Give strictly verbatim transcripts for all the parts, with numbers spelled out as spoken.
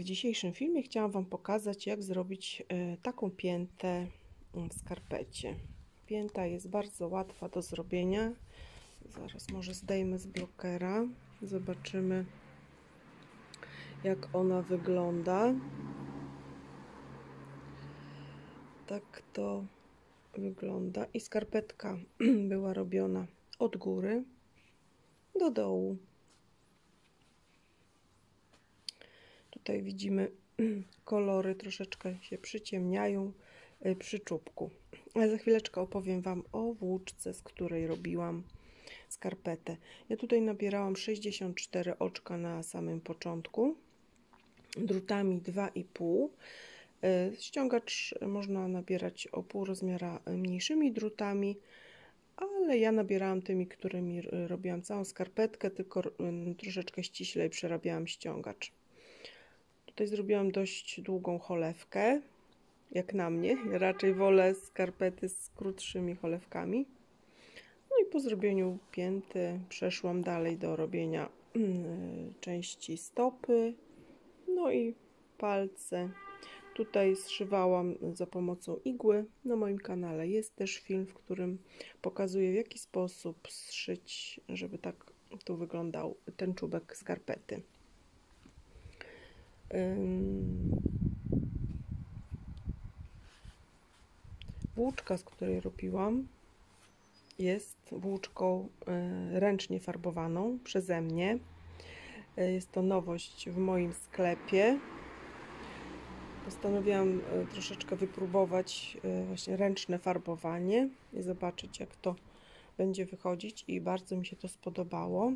dzisiejszym filmie chciałam Wam pokazać, jak zrobić taką piętę w skarpecie. Pięta jest bardzo łatwa do zrobienia. Zaraz może zdejmę z blokera. Zobaczymy, jak ona wygląda. Tak to wygląda. I skarpetka była robiona od góry do dołu. Tutaj widzimy, kolory troszeczkę się przyciemniają przy czubku. Ale za chwileczkę opowiem Wam o włóczce, z której robiłam skarpetę. Ja tutaj nabierałam sześćdziesiąt cztery oczka na samym początku, drutami dwa i pół. Ściągacz można nabierać o pół rozmiara mniejszymi drutami, ale ja nabierałam tymi, którymi robiłam całą skarpetkę, tylko troszeczkę ściślej przerabiałam ściągacz. Tutaj zrobiłam dość długą cholewkę, jak na mnie. Ja raczej wolę skarpety z krótszymi cholewkami. No i po zrobieniu pięty przeszłam dalej do robienia yy, części stopy, no i palce. Tutaj zszywałam za pomocą igły. Na moim kanale jest też film, w którym pokazuję, w jaki sposób zszyć, żeby tak tu wyglądał ten czubek skarpety. Włóczka, z której robiłam, jest włóczką ręcznie farbowaną przeze mnie. Jest to nowość w moim sklepie. Postanowiłam troszeczkę wypróbować właśnie ręczne farbowanie i zobaczyć, jak to będzie wychodzić, i bardzo mi się to spodobało.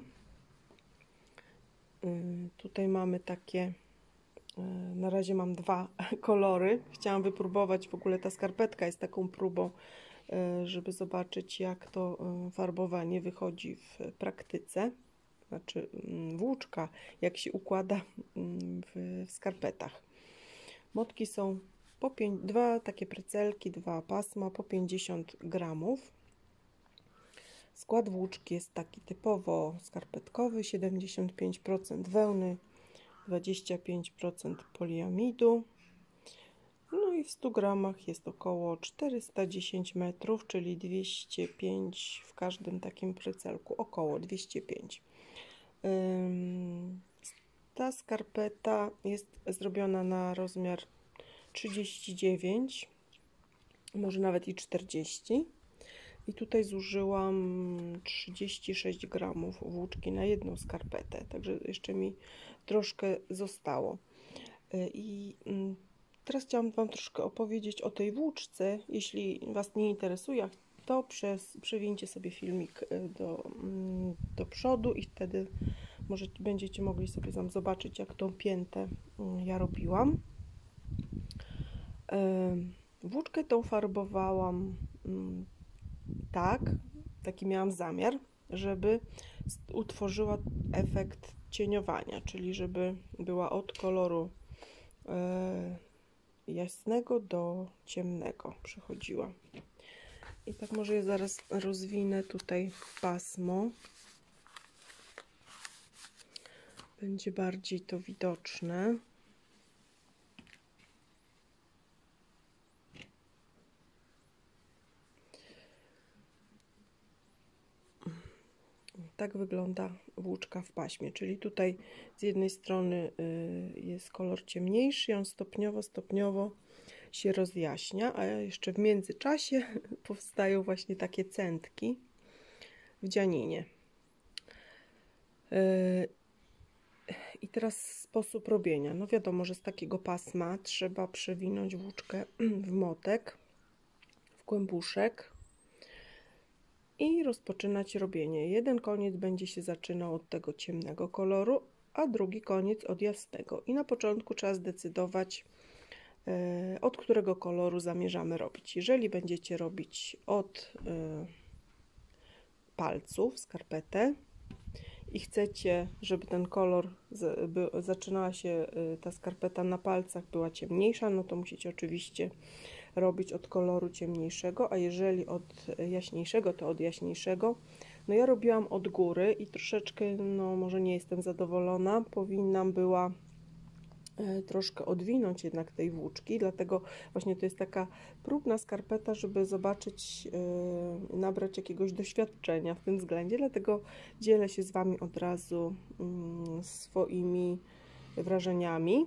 Tutaj mamy takie, na razie mam dwa kolory. Chciałam wypróbować, w ogóle ta skarpetka jest taką próbą, żeby zobaczyć, jak to farbowanie wychodzi w praktyce. Znaczy włóczka, jak się układa w, w skarpetach. Motki są po pięć, dwa takie precelki, dwa pasma po pięćdziesiąt gramów. Skład włóczki jest taki typowo skarpetkowy: siedemdziesiąt pięć procent wełny, dwadzieścia pięć procent poliamidu. No i w stu gramach jest około czterysta dziesięć metrów, czyli dwieście pięć w każdym takim precelku, około dwieście pięć. Ta skarpeta jest zrobiona na rozmiar trzydzieści dziewięć, może nawet i czterdzieści. I tutaj zużyłam trzydzieści sześć gramów włóczki na jedną skarpetę, także jeszcze mi troszkę zostało. I teraz chciałam Wam troszkę opowiedzieć o tej włóczce. Jeśli Was nie interesuje, to przez, przewincie sobie filmik do, do przodu i wtedy może będziecie mogli sobie tam zobaczyć, jak tą piętę ja robiłam. Włóczkę tą farbowałam tak, taki miałam zamiar, żeby utworzyła efekt cieniowania, czyli żeby była od koloru jasnego do ciemnego przechodziła. I tak może ja zaraz rozwinę tutaj pasmo. Będzie bardziej to widoczne. Tak wygląda włóczka w paśmie, czyli tutaj z jednej strony jest kolor ciemniejszy, on stopniowo, stopniowo się rozjaśnia, a jeszcze w międzyczasie powstają właśnie takie centki w dzianinie. I teraz sposób robienia. No wiadomo, że z takiego pasma trzeba przewinąć włóczkę w motek, w kłębuszek i rozpoczynać robienie. Jeden koniec będzie się zaczynał od tego ciemnego koloru, a drugi koniec od jasnego. I na początku trzeba zdecydować, od którego koloru zamierzamy robić. Jeżeli będziecie robić od palców skarpetę i chcecie, żeby ten kolor zaczynała się ta skarpeta na palcach, była ciemniejsza, no to musicie oczywiście robić od koloru ciemniejszego, a jeżeli od jaśniejszego, to od jaśniejszego. No ja robiłam od góry i troszeczkę, no może nie jestem zadowolona, powinnam była troszkę odwinąć jednak tej włóczki, dlatego właśnie to jest taka próbna skarpeta, żeby zobaczyć, yy, nabrać jakiegoś doświadczenia w tym względzie, dlatego dzielę się z Wami od razu yy, swoimi wrażeniami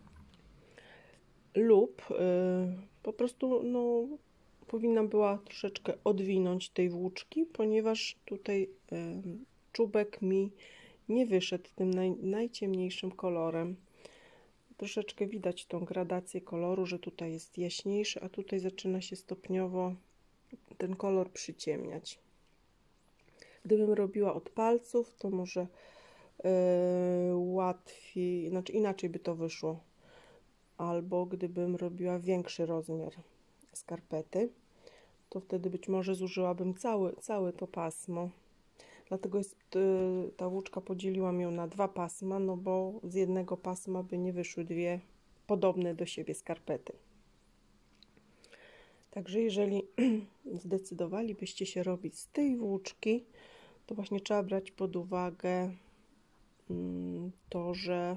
lub yy, po prostu no, powinnam była troszeczkę odwinąć tej włóczki, ponieważ tutaj yy, czubek mi nie wyszedł tym naj, najciemniejszym kolorem. Troszeczkę widać tą gradację koloru, że tutaj jest jaśniejszy, a tutaj zaczyna się stopniowo ten kolor przyciemniać. Gdybym robiła od palców, to może yy, łatwiej, znaczy inaczej by to wyszło. Albo gdybym robiła większy rozmiar skarpety, to wtedy być może zużyłabym cały, całe to pasmo. Dlatego jest, yy, ta włóczka podzieliłam ją na dwa pasma, no bo z jednego pasma by nie wyszły dwie podobne do siebie skarpety. Także jeżeli zdecydowalibyście się robić z tej włóczki, to właśnie trzeba brać pod uwagę yy, to, że,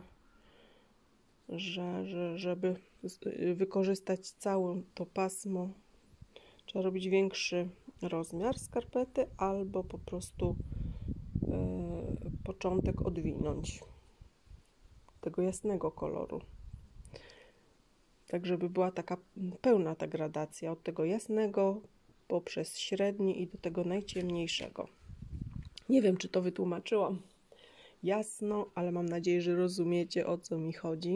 że, że żeby wykorzystać całe to pasmo, trzeba robić większy rozmiar skarpety albo po prostu Yy, początek odwinąć tego jasnego koloru, tak żeby była taka pełna ta gradacja od tego jasnego poprzez średni i do tego najciemniejszego. Nie wiem, czy to wytłumaczyłam jasno, ale mam nadzieję, że rozumiecie, o co mi chodzi.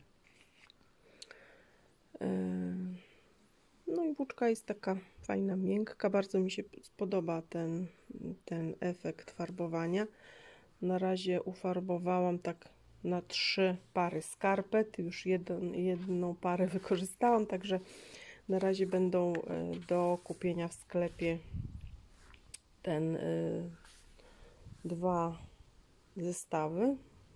Yy, no i włóczka jest taka fajna, miękka, bardzo mi się spodoba ten, ten efekt farbowania. Na razie ufarbowałam tak na trzy pary skarpet, już jedną, jedną parę wykorzystałam, także na razie będą do kupienia w sklepie ten y, dwa zestawy.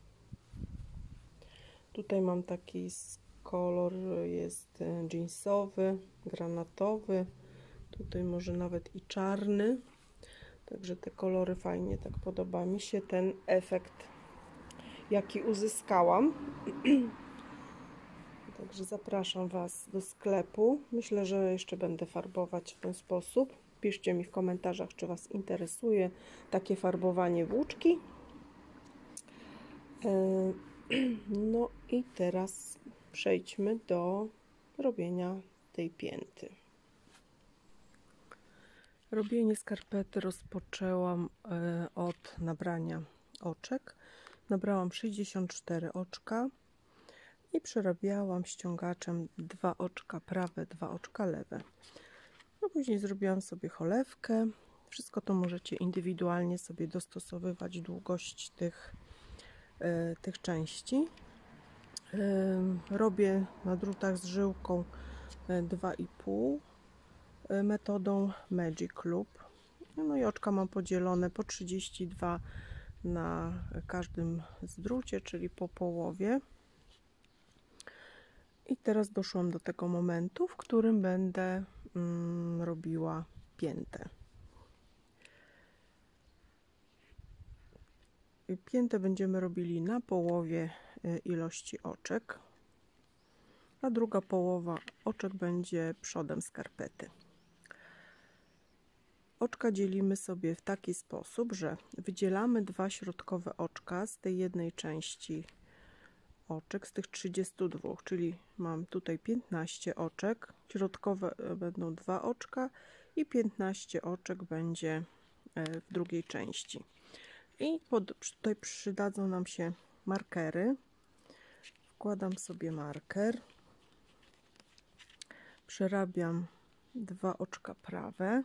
Tutaj mam taki kolor, jest jeansowy, granatowy, tutaj może nawet i czarny. Także te kolory fajnie, tak podoba mi się ten efekt, jaki uzyskałam. Także zapraszam Was do sklepu. Myślę, że jeszcze będę farbować w ten sposób. Piszcie mi w komentarzach, czy Was interesuje takie farbowanie włóczki. No i teraz przejdźmy do robienia tej pięty. Robienie skarpety rozpoczęłam od nabrania oczek. Nabrałam sześćdziesiąt cztery oczka i przerabiałam ściągaczem dwa oczka prawe, dwa oczka lewe. No później zrobiłam sobie cholewkę. Wszystko to możecie indywidualnie sobie dostosowywać, długość tych, tych części. Robię na drutach z żyłką dwa i pół metodą Magic Loop. No i oczka mam podzielone po trzydzieści dwa na każdym z drucie, czyli po połowie. I teraz doszłam do tego momentu, w którym będę mm, robiła piętę. Piętę będziemy robili na połowie ilości oczek, a druga połowa oczek będzie przodem skarpety. Oczka dzielimy sobie w taki sposób, że wydzielamy dwa środkowe oczka z tej jednej części oczek, z tych trzydziestu dwóch, czyli mam tutaj piętnaście oczek, środkowe będą dwa oczka i piętnaście oczek będzie w drugiej części. I pod, tutaj przydadzą nam się markery. Wkładam sobie marker, przerabiam dwa oczka prawe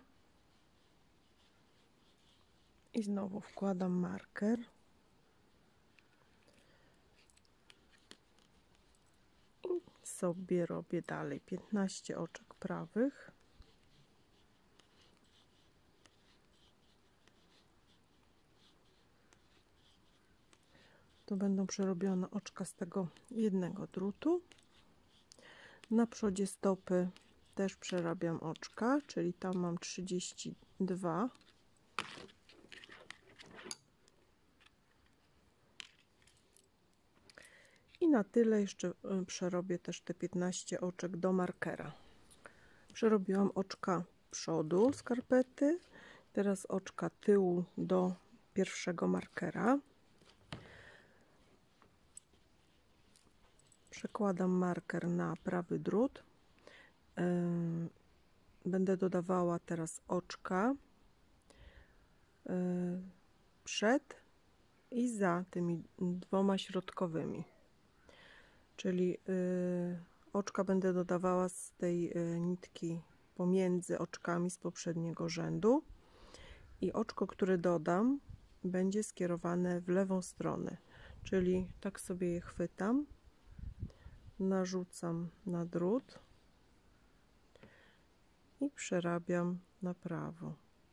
i znowu wkładam marker i sobie robię dalej piętnaście oczek prawych. To będą przerobione oczka z tego jednego drutu. Na przodzie stopy też przerabiam oczka, czyli tam mam trzydzieści dwa. I na tyle jeszcze przerobię też te piętnaście oczek do markera. Przerobiłam oczka przodu skarpety, teraz oczka tyłu do pierwszego markera. Przekładam marker na prawy drut. Będę dodawała teraz oczka przed i za tymi dwoma środkowymi. Czyli oczka będę dodawała z tej nitki pomiędzy oczkami z poprzedniego rzędu i oczko, które dodam, będzie skierowane w lewą stronę, czyli tak sobie je chwytam, narzucam na drut i przerabiam na prawo.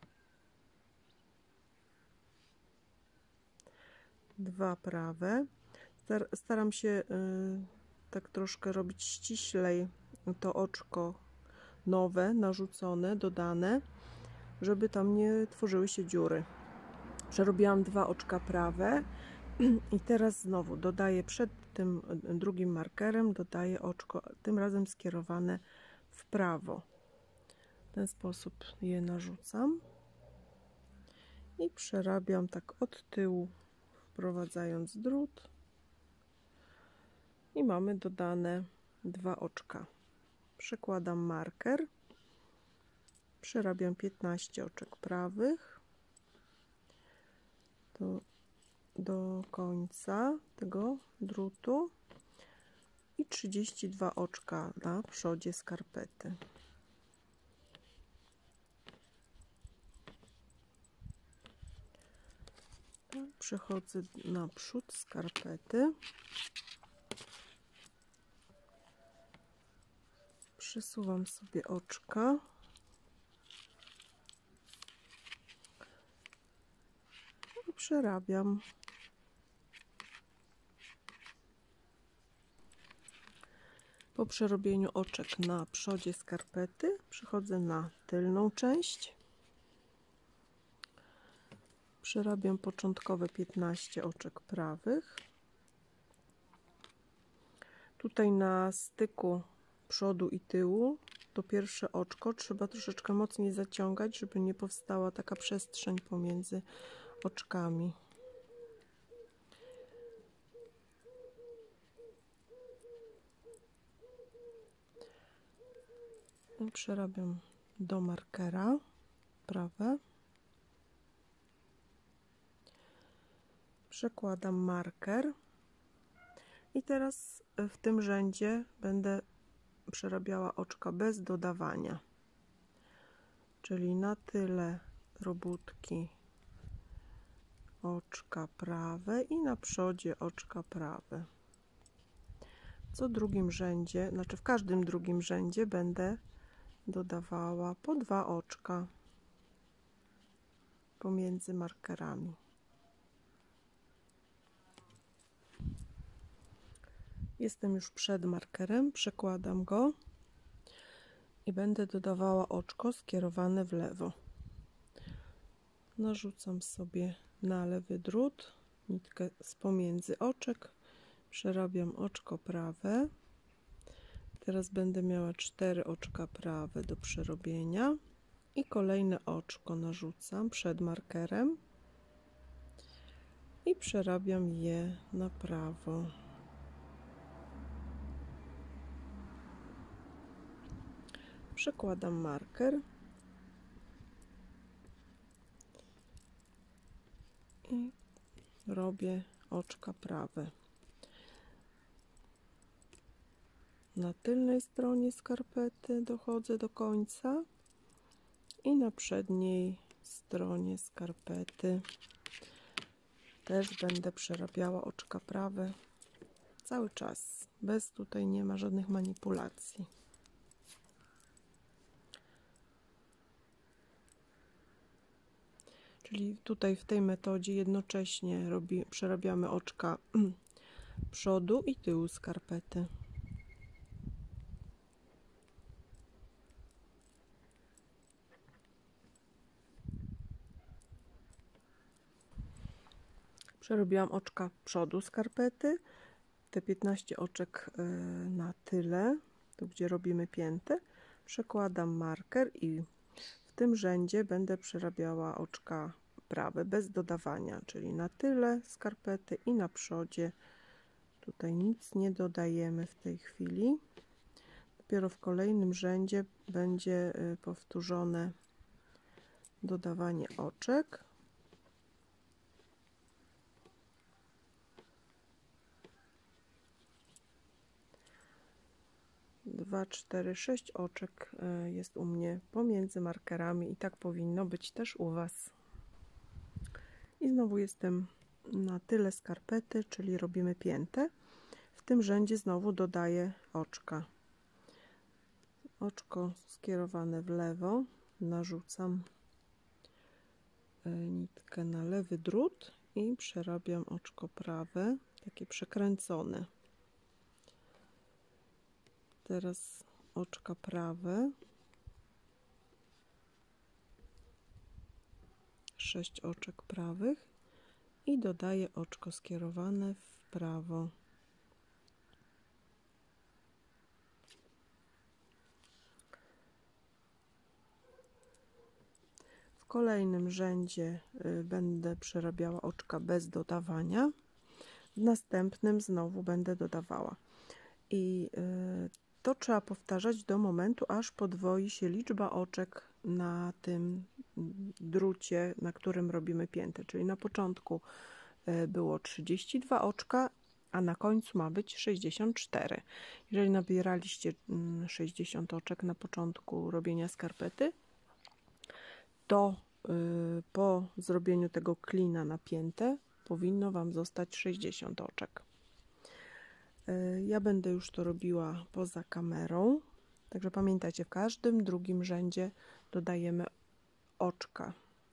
Dwa prawe. Staram się y, tak troszkę robić ściślej to oczko nowe, narzucone, dodane, żeby tam nie tworzyły się dziury. Przerobiłam dwa oczka prawe i teraz znowu dodaję przed tym drugim markerem, dodaję oczko, tym razem skierowane w prawo. W ten sposób je narzucam i przerabiam tak od tyłu, wprowadzając drut. I mamy dodane dwa oczka. Przekładam marker, przerabiam piętnaście oczek prawych do, do końca tego drutu i trzydzieści dwa oczka na przodzie skarpety. Przechodzę na przód skarpety. Przesuwam sobie oczka. I przerabiam. Po przerobieniu oczek na przodzie skarpety przechodzę na tylną część. Przerabiam początkowe piętnaście oczek prawych. Tutaj na styku przodu i tyłu to pierwsze oczko trzeba troszeczkę mocniej zaciągać, żeby nie powstała taka przestrzeń pomiędzy oczkami. I przerabiam do markera prawe. Przekładam marker i teraz w tym rzędzie będę przerabiała oczka bez dodawania, czyli na tyle robótki oczka prawe i na przodzie oczka prawe. W co drugim rzędzie, znaczy w każdym drugim rzędzie będę dodawała po dwa oczka pomiędzy markerami. Jestem już przed markerem, przekładam go i będę dodawała oczko skierowane w lewo. Narzucam sobie na lewy drut nitkę z pomiędzy oczek, przerabiam oczko prawe. Teraz będę miała cztery oczka prawe do przerobienia i kolejne oczko narzucam przed markerem i przerabiam je na prawo. Przekładam marker i robię oczka prawe. Na tylnej stronie skarpety dochodzę do końca i na przedniej stronie skarpety też będę przerabiała oczka prawe cały czas. Bez tutaj nie ma żadnych manipulacji. Czyli tutaj w tej metodzie jednocześnie robi, przerabiamy oczka przodu i tyłu skarpety. Przerobiłam oczka przodu skarpety. te piętnaście oczek na tyle, tu gdzie robimy piętę, przekładam marker i w tym rzędzie będę przerabiała oczka prawe bez dodawania, czyli na tyle skarpety i na przodzie. Tutaj nic nie dodajemy w tej chwili. Dopiero w kolejnym rzędzie będzie powtórzone dodawanie oczek. dwa, cztery, sześć oczek jest u mnie pomiędzy markerami i tak powinno być też u Was. I znowu jestem na tyle skarpety, czyli robimy piętę. W tym rzędzie znowu dodaję oczka. Oczko skierowane w lewo, narzucam nitkę na lewy drut i przerabiam oczko prawe, takie przekręcone. Teraz oczka prawe, sześć oczek prawych i dodaję oczko skierowane w prawo. W kolejnym rzędzie będę przerabiała oczka bez dodawania, w następnym znowu będę dodawała. I to trzeba powtarzać do momentu, aż podwoi się liczba oczek na tym drucie, na którym robimy piętę. Czyli na początku było trzydzieści dwa oczka, a na końcu ma być sześćdziesiąt cztery. Jeżeli nabieraliście sześćdziesiąt oczek na początku robienia skarpety, to po zrobieniu tego klina na piętę powinno Wam zostać sześćdziesiąt oczek. Ja będę już to robiła poza kamerą, także pamiętajcie, w każdym drugim rzędzie dodajemy oczka.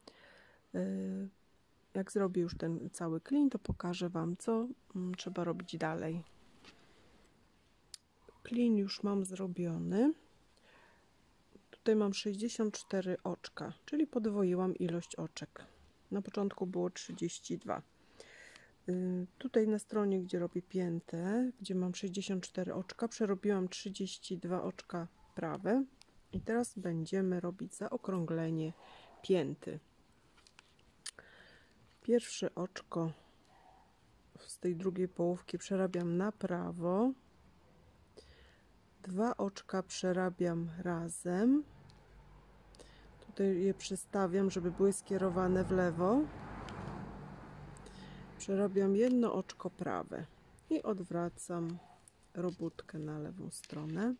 Jak zrobię już ten cały klin, to pokażę Wam, co trzeba robić dalej. Klin już mam zrobiony. Tutaj mam sześćdziesiąt cztery oczka, czyli podwoiłam ilość oczek. Na początku było trzydzieści dwa. Tutaj na stronie, gdzie robię piętę, gdzie mam sześćdziesiąt cztery oczka, przerobiłam trzydzieści dwa oczka prawe i teraz będziemy robić zaokrąglenie pięty. Pierwsze oczko z tej drugiej połówki przerabiam na prawo, dwa oczka przerabiam razem, tutaj je przestawiam, żeby były skierowane w lewo. Przerabiam jedno oczko prawe i odwracam robótkę na lewą stronę.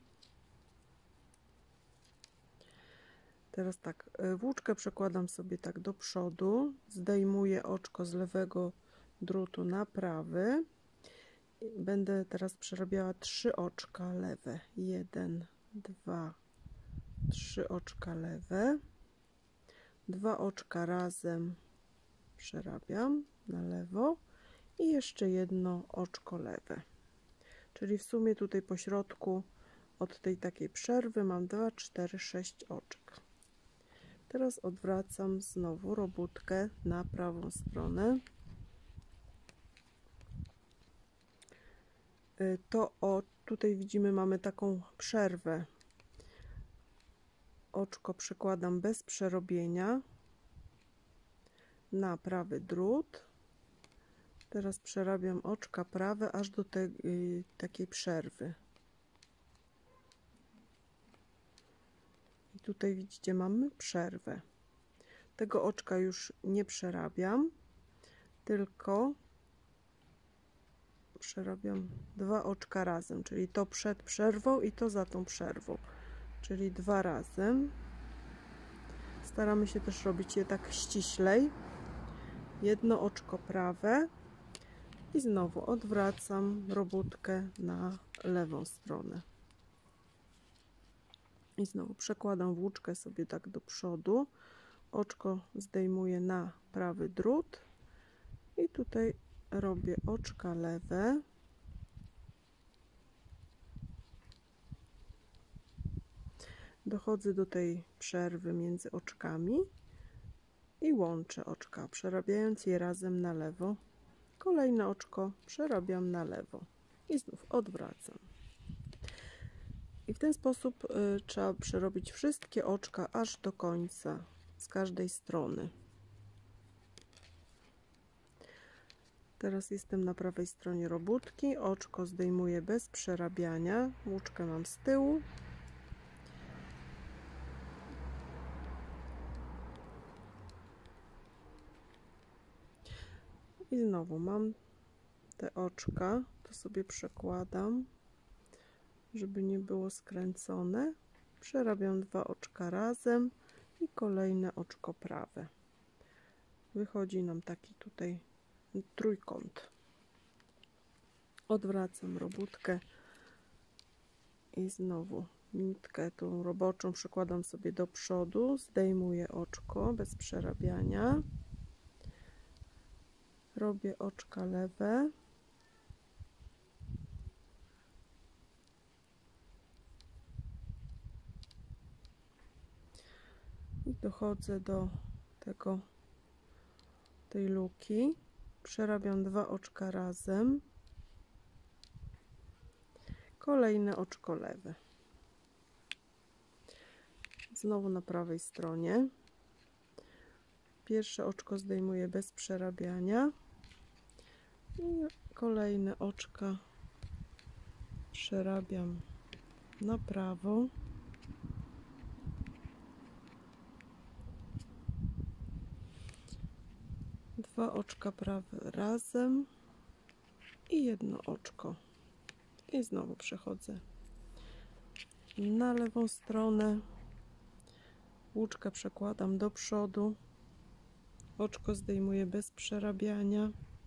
Teraz tak, włóczkę przekładam sobie tak do przodu, zdejmuję oczko z lewego drutu na prawy. Będę teraz przerabiała trzy oczka lewe. Jeden, dwa, trzy oczka lewe. Dwa oczka razem przerabiam na lewo i jeszcze jedno oczko lewe, czyli w sumie tutaj po środku od tej takiej przerwy mam dwa, cztery, sześć oczek. Teraz odwracam znowu robótkę na prawą stronę. To o, tutaj widzimy, mamy taką przerwę. Oczko przekładam bez przerobienia na prawy drut. Teraz przerabiam oczka prawe aż do tej yy, takiej przerwy. I tutaj widzicie, mamy przerwę. Tego oczka już nie przerabiam, tylko przerabiam dwa oczka razem, czyli to przed przerwą i to za tą przerwą, czyli dwa razem. Staramy się też robić je tak ściślej. Jedno oczko prawe i znowu odwracam robótkę na lewą stronę. I znowu przekładam włóczkę sobie tak do przodu. Oczko zdejmuję na prawy drut i tutaj robię oczka lewe. Dochodzę do tej przerwy między oczkami i łączę oczka, przerabiając je razem na lewo. Kolejne oczko przerabiam na lewo i znów odwracam. I w ten sposób y, trzeba przerobić wszystkie oczka aż do końca z każdej strony. Teraz jestem na prawej stronie robótki, oczko zdejmuję bez przerabiania, włóczkę mam z tyłu. I znowu mam te oczka, to sobie przekładam, żeby nie było skręcone. Przerabiam dwa oczka razem i kolejne oczko prawe. Wychodzi nam taki tutaj trójkąt. Odwracam robótkę i znowu nitkę tą roboczą przekładam sobie do przodu, zdejmuję oczko bez przerabiania, robię oczka lewe, i dochodzę do tego tej luki, przerabiam dwa oczka razem, kolejne oczko lewe. Znowu na prawej stronie. Pierwsze oczko zdejmuję bez przerabiania i kolejne oczka przerabiam na prawo. Dwa oczka prawe razem i jedno oczko. I znowu przechodzę na lewą stronę. Włóczkę przekładam do przodu. Oczko zdejmuję bez przerabiania.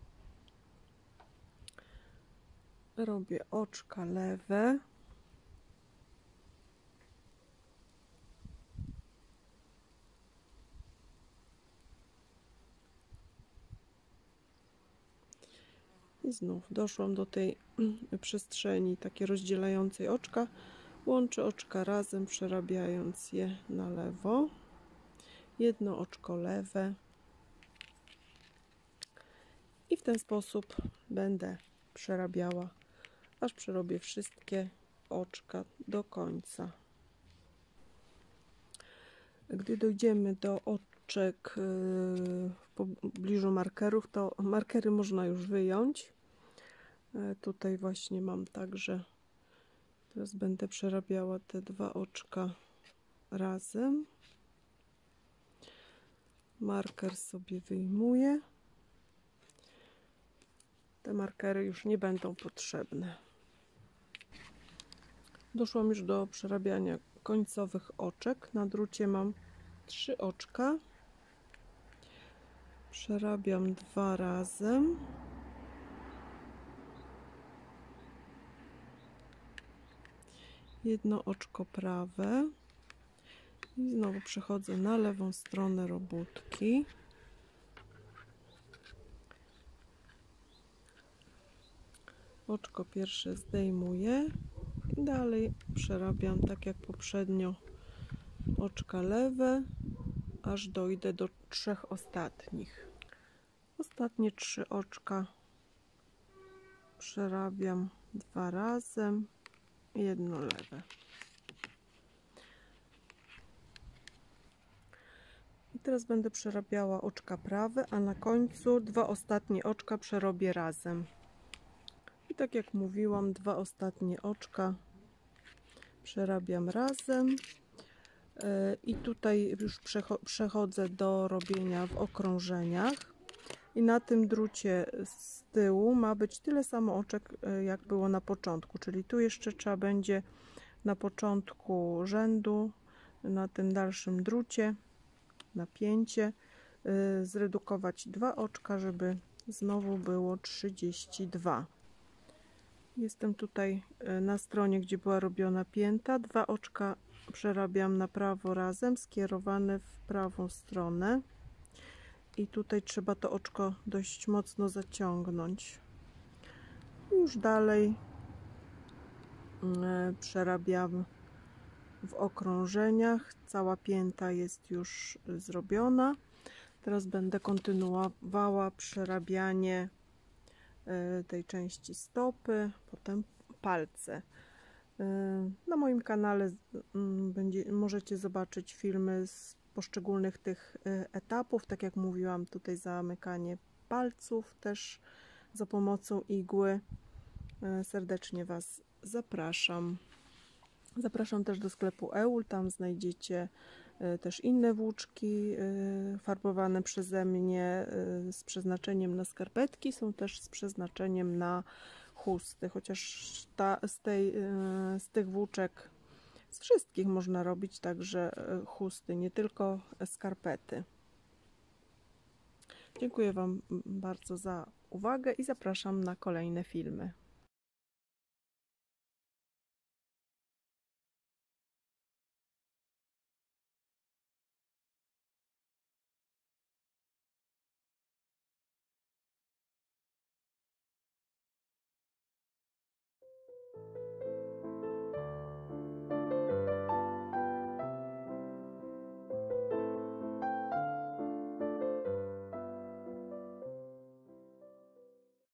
Robię oczka lewe. I znów doszłam do tej przestrzeni takiej rozdzielającej oczka. Łączę oczka razem, przerabiając je na lewo. Jedno oczko lewe. I w ten sposób będę przerabiała, aż przerobię wszystkie oczka do końca. Gdy dojdziemy do oczek w pobliżu markerów, to markery można już wyjąć. Tutaj właśnie mam także, teraz będę przerabiała te dwa oczka razem. Marker sobie wyjmuję. Te markery już nie będą potrzebne. Doszłam już do przerabiania końcowych oczek. Na drucie mam trzy oczka. Przerabiam dwa razem. Jedno oczko prawe. I znowu przechodzę na lewą stronę robótki. Oczko pierwsze zdejmuję i dalej przerabiam tak jak poprzednio oczka lewe, aż dojdę do trzech ostatnich. Ostatnie trzy oczka przerabiam dwa razem, jedno lewe. I teraz będę przerabiała oczka prawe, a na końcu dwa ostatnie oczka przerobię razem. I tak jak mówiłam, dwa ostatnie oczka przerabiam razem. I tutaj już przechodzę do robienia w okrążeniach. I na tym drucie z tyłu ma być tyle samo oczek, jak było na początku. Czyli tu jeszcze trzeba będzie na początku rzędu, na tym dalszym drucie, napięcie, zredukować dwa oczka, żeby znowu było trzydzieści dwa. Jestem tutaj na stronie, gdzie była robiona pięta. Dwa oczka przerabiam na prawo razem, skierowane w prawą stronę. I tutaj trzeba to oczko dość mocno zaciągnąć. Już dalej przerabiam w okrążeniach. Cała pięta jest już zrobiona. Teraz będę kontynuowała przerabianie tej części stopy, potem palce. Na moim kanale będzie, możecie zobaczyć filmy z poszczególnych tych etapów, tak jak mówiłam, tutaj zamykanie palców też za pomocą igły. Serdecznie Was zapraszam. Zapraszam też do sklepu Eul, tam znajdziecie też inne włóczki farbowane przeze mnie z przeznaczeniem na skarpetki, są też z przeznaczeniem na chusty, chociaż ta, z, tej, z tych włóczek z wszystkich można robić także chusty, nie tylko skarpety. Dziękuję Wam bardzo za uwagę i zapraszam na kolejne filmy.